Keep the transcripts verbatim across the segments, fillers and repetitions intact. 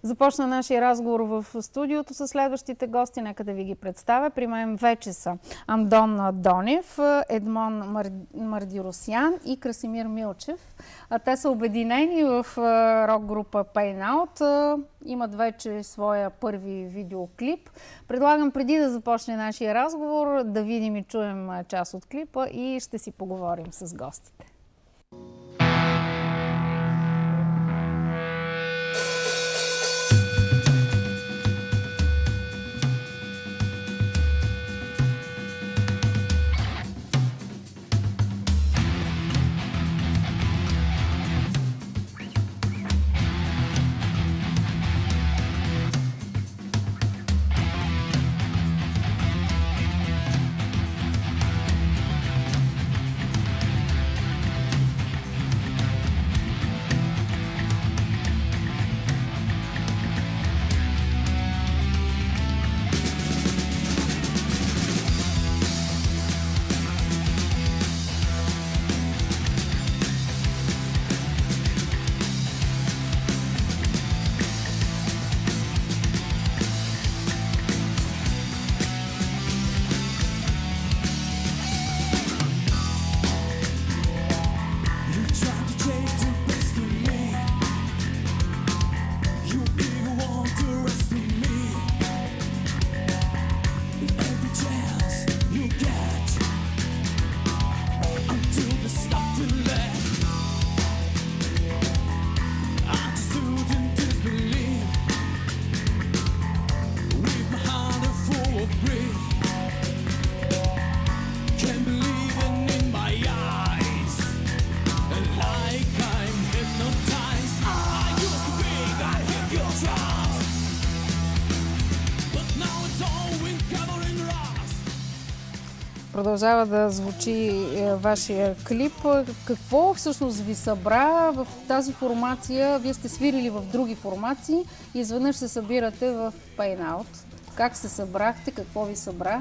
Започна нашия разговор в студиото с следващите гости. Нека да ви ги представя. При мен вече са Андон Донев, Едмон Мар... Мардиросян и Красимир Милчев. Те са обединени в рок-група Pain Out. Имат вече своя първи видеоклип. Предлагам преди да започне нашия разговор да видим и чуем част от клипа и ще си поговорим с гостите. Продължава да звучи е, вашия клип. Какво всъщност ви събра в тази формация? Вие сте свирили в други формации и изведнъж се събирате в Pain Out. Как се събрахте? Какво ви събра?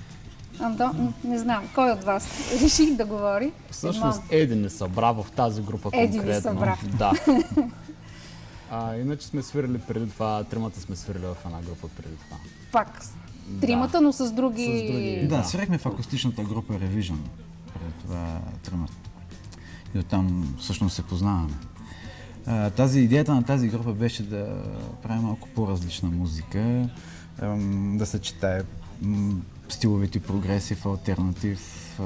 Андон, не знам. Кой от вас реши да говори? Всъщност Еди ни събра в тази група Еди конкретно. ви събра. Да. А, иначе сме свирили преди това, тримата сме свирили в една група преди това. Пак тримата, да, но с други... С други... Да, свирихме в акустичната група Revision. Преди това тримата. И оттам всъщност се познаваме. А, тази идеята на тази група беше да прави малко по-различна музика, да съчетае стиловите прогресив, алтернатив,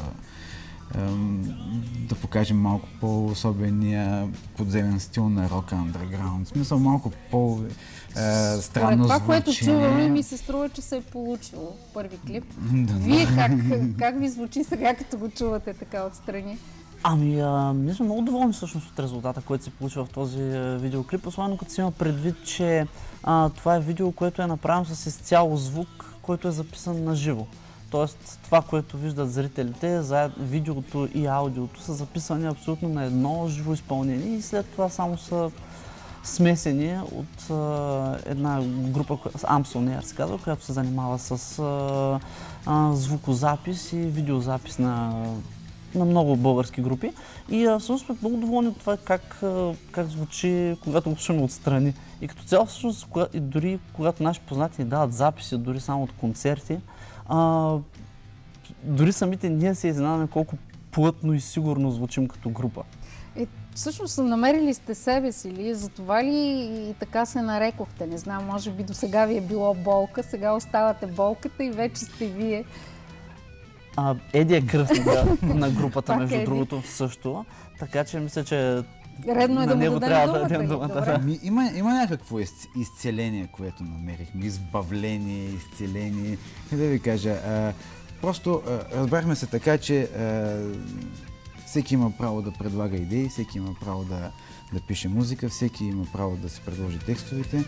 да покажем малко по-особения подземен стил на рока underground. В смисъл малко по-странно звучение. Това, което чуваме, ми се струва, че се е получило първи клип. Вие как, как ви звучи сега, като го чувате така отстрани? Ами, а, ние сме много доволни всъщност от резултата, който се получи в този видеоклип, особено като си има предвид, че а, това е видео, което е направено с изцяло звук, който е записан на живо. Тоест, това, което виждат зрителите, за видеото и аудиото са записани абсолютно на едно живо изпълнение и след това само са смесени от а, една група, Amsonair се казва, която се занимава с а, а, звукозапис и видеозапис на, на много български групи. И а, всъщност сме много доволни от това как, а, как звучи, когато го слушаме отстрани. И като цяло, всъщност, кога, и дори когато наши познати ни дават записи, дори само от концерти, А, дори самите ние се изненадаме колко плътно и сигурно звучим като група. Е, всъщност намерили сте себе си ли? Затова ли и така се нарекохте? Не знам, може би до сега ви е било болка, сега оставате болката и вече сте вие. А, Еди е кръстника на групата, между Еди. другото също, така че мисля, че редно е на да него му трябва дадем да дадем думата. думата. Ми, има, има някакво изцеление, което намерихме, избавление, изцеление. Да ви кажа, а, просто а, разбрахме се така, че а, всеки има право да предлага идеи, всеки има право да, да пише музика, всеки има право да се предложи текстовете.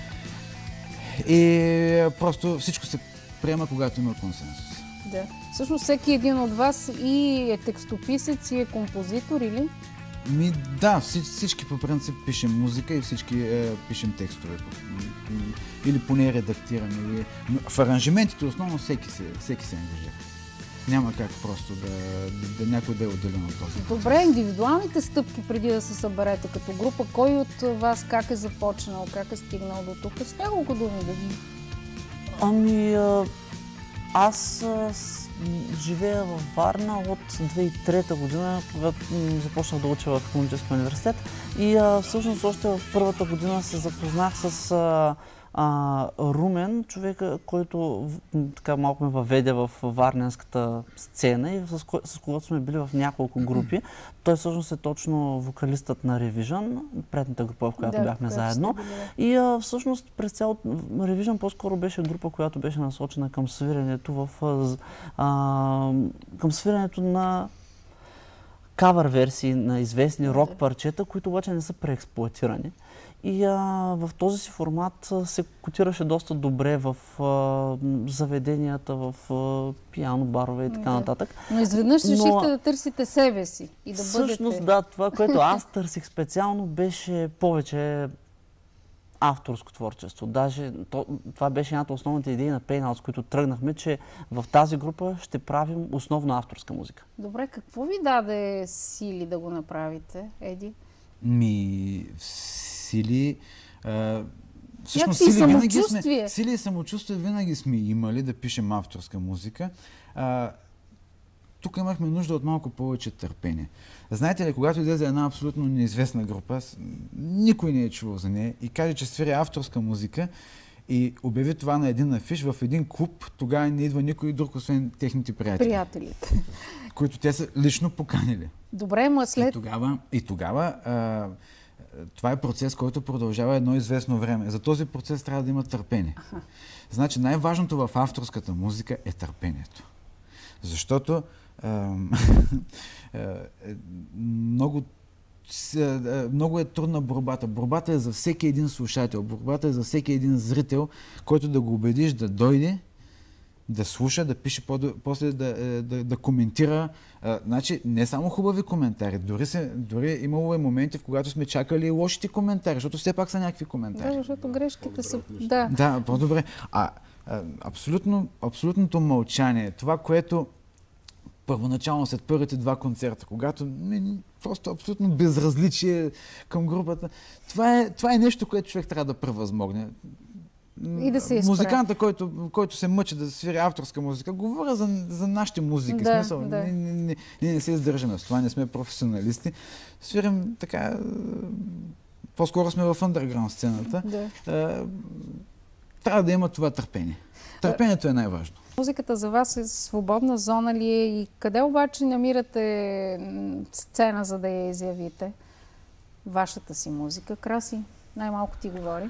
И просто всичко се приема, когато има консенсус. Да. Всъщност всеки един от вас и е текстописец, и е композитор, или? Ми, да, всички по принцип пишем музика и всички е, пишем текстове. Или поне редактираме. Или... В аранжиментите основно всеки се, всеки се ангажира. Няма как просто да, да, да някой да е отделен от този. Добре, индивидуалните стъпки преди да се съберете като група, кой от вас как е започнал, как е стигнал до тук? С няколко думи да ви. Ами, аз а, с, живея във Варна от две хиляди и трета година, когато започнах да уча в Икономическия университет. И а, всъщност още в първата година се запознах с а, а, Румен, човека, който така малко ме въведе в варненската сцена и с, ко, с когото сме били в няколко групи. Той всъщност е точно вокалистът на Revision, предната група, в която да, бяхме заедно. И а, всъщност през цялото Revision по-скоро беше група, която беше насочена към свиренето в а, към свиренето на кавър версии на известни рок парчета, които обаче не са преексплоатирани. И а, в този си формат а, се котираше доста добре в а, заведенията, в а, пиано, барове и така да. нататък. Но изведнъж решихте Но, да търсите себе си и да всъщност, бъдете... Всъщност, да, това, което аз търсих специално, беше повече авторско творчество. Даже то, това беше едната основните идеи на Pain, с които тръгнахме, че в тази група ще правим основно авторска музика. Добре, какво ви даде сили да го направите, Еди? Ми, сили... А, всъщност, сили винаги сме, сили и самочувствие винаги сме имали да пишем авторска музика. А, тук имахме нужда от малко повече търпение. Знаете ли, когато излезе една абсолютно неизвестна група, никой не е чувал за нея и каже, че свиря авторска музика и обяви това на един афиш в един клуб, тогава не идва никой друг, освен техните приятели. Приятелите. Които те са лично поканили. Добре, ма след... И тогава, и тогава а, това е процес, който продължава едно известно време. За този процес трябва да има търпение. Аха. Значи най-важното в авторската музика е търпението. Защото много, много е трудна борбата. Борбата е за всеки един слушател, борбата е за всеки един зрител, който да го убедиш да дойде, да слуша, да пише, после да, да, да коментира. А, значи, не само хубави коментари, дори, се, дори имало е моменти, в когато сме чакали лошите коментари, защото все пак са някакви коментари. Да, защото грешките са... Да, да по-добре. А, а абсолютно, абсолютното мълчание, това, което първоначално след първите два концерта, когато просто абсолютно безразличие към групата, това е, това е нещо, което човек трябва да превъзмогне. И да се изправи. Музиканта, който, който се мъчи да свири авторска музика, говоря за, за нашите музики. Да, смисъл, да. Ние, ние, ние не се издържаме с това, не сме професионалисти. Свирим така... По-скоро сме в андерграунд сцената. Да. Трябва да има това търпение. Търпението е най-важно. Музиката за вас е свободна зона ли е и къде обаче намирате сцена, за да я изявите? Вашата си музика. Краси, най-малко ти говори.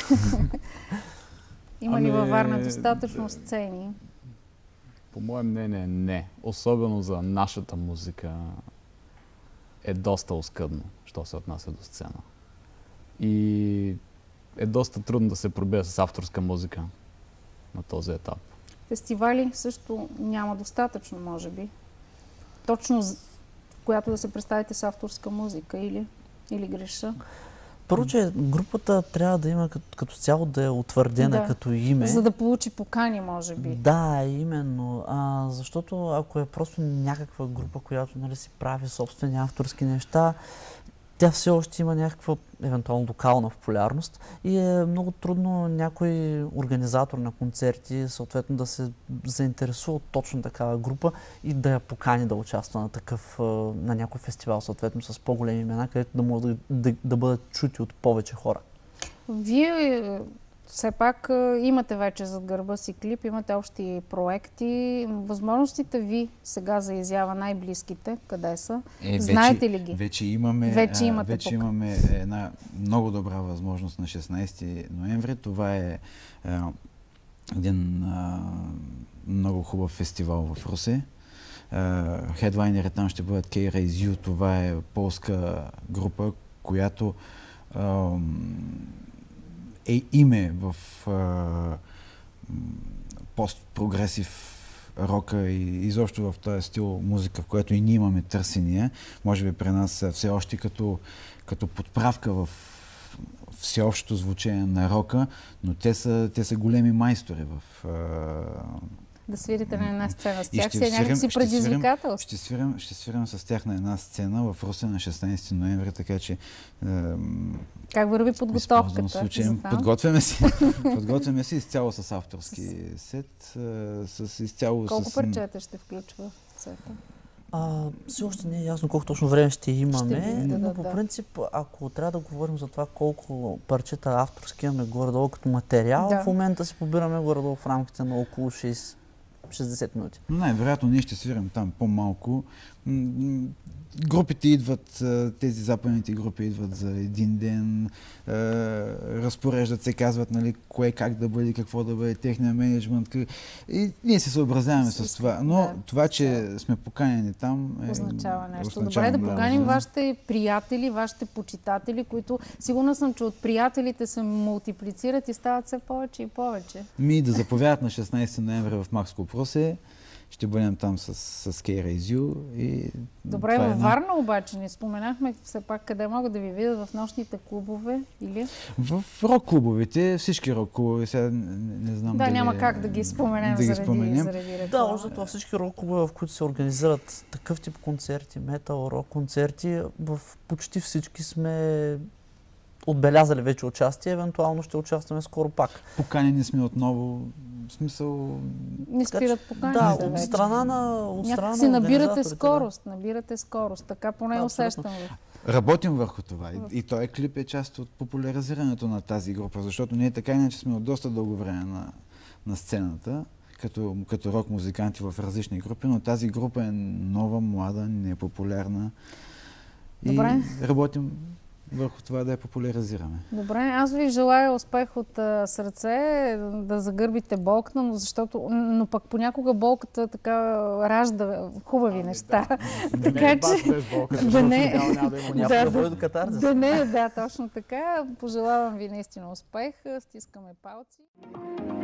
Има ли във Варна достатъчно сцени? По мое мнение не. Особено за нашата музика е доста оскъдно, що се отнася до сцена. И е доста трудно да се пробие с авторска музика на този етап. Фестивали също няма достатъчно, може би. Точно в която да се представите с авторска музика или, или греша? Първо, че групата трябва да има като, като цяло да е утвърдена да. като име. За да получи покани, може би. Да, именно. А, защото ако е просто някаква група, която, нали, си прави собствени авторски неща, тя все още има някаква евентуално локална популярност и е много трудно някой организатор на концерти съответно да се заинтересува от точно такава група и да я покани да участва на такъв, на някой фестивал, съответно с по-големи имена, където да могат да, да, да бъдат чути от повече хора. Вие все пак имате вече зад гърба си клип, имате общи проекти. Възможностите ви сега за изява най-близките, къде са? Е, Знаете вече, ли ги? Вече имаме, вече а, имате вече имаме една много добра възможност на шестнайсети ноември. Това е а, един а, много хубав фестивал в Русе. Хедлайнери там ще бъдат K-Raise You. Това е полска група, която а, е име в а, пост-прогресив рока и изобщо в този стил музика, в която и ние имаме търсения. Може би при нас все още като, като подправка в всеобщото звучение на рока, но те са, те са големи майстори в, а, да свирите на една сцена с И тях? ще Си е свирим- някакси ще свирим- предизвикателство. Ще свирим, ще свирим с тях на една сцена в Русе на шестнайсети ноември, така че ем, Как върви използвам подготовката? случая. за там? Подготвяме се. Подготвяме се изцяло с авторски сет, е, с изцяло Колко с... парчета ще включва сета? А, все още не е ясно колко точно време ще имаме, Ще видите, но да, по да. принцип, ако трябва да говорим за това колко парчета авторски имаме горе-долу като материал, Да. в момента се побираме горе-долу в рамките на около шейсет минути. Но най-вероятно ние ще свирим там по-малко. М, м, Групите идват, а, тези западните групи идват за един ден, а, разпореждат се, казват нали, кое как да бъде, какво да бъде, техния менеджмент. как- И ние се съобразяваме с това. Но Да. това, че сме поканени там е, Означава нещо. означава Добре, да голямо поканим знание. вашите приятели, вашите почитатели, които сигурна съм, че от приятелите се мултиплицират и стават все повече и повече. Ми да заповядат на шестнайсети ноември в Макско Просе. Ще бъдем там с, с K-Raise и Добре, това е във една- Варна обаче не споменахме все пак къде могат да ви видят в нощните клубове или? В рок-клубовете, всички рок-клубове, сега не, не знам Да, дали... няма как да ги споменем да ги заради, споменем. заради Да, реклама. общо това всички рок-клубове, в които се организират такъв тип концерти, метал, рок концерти, в почти всички сме отбелязали вече участие, евентуално ще участваме скоро пак. Поканени сме отново, в смисъл... Не спират Да, поканите от вече. страна на от страна Някак си на набирате организаторите, да. скорост, набирате скорост. Така поне Да, абсолютно. усещам. Работим върху това и, и този клип е част от популяризирането на тази група, защото ние така иначе сме от доста дълго време на, на сцената, като, като рок-музиканти в различни групи, но тази група е нова, млада, непопулярна и Добре. работим върху това да я популяризираме. Добре, аз ви желая успех от а, сърце, да загърбите болката, но защото, но пък понякога болката така ражда хубави неща. Така че да не, Понякога да, води да, до катарзис. да не, да, точно така. Пожелавам ви наистина успех, стискаме палци.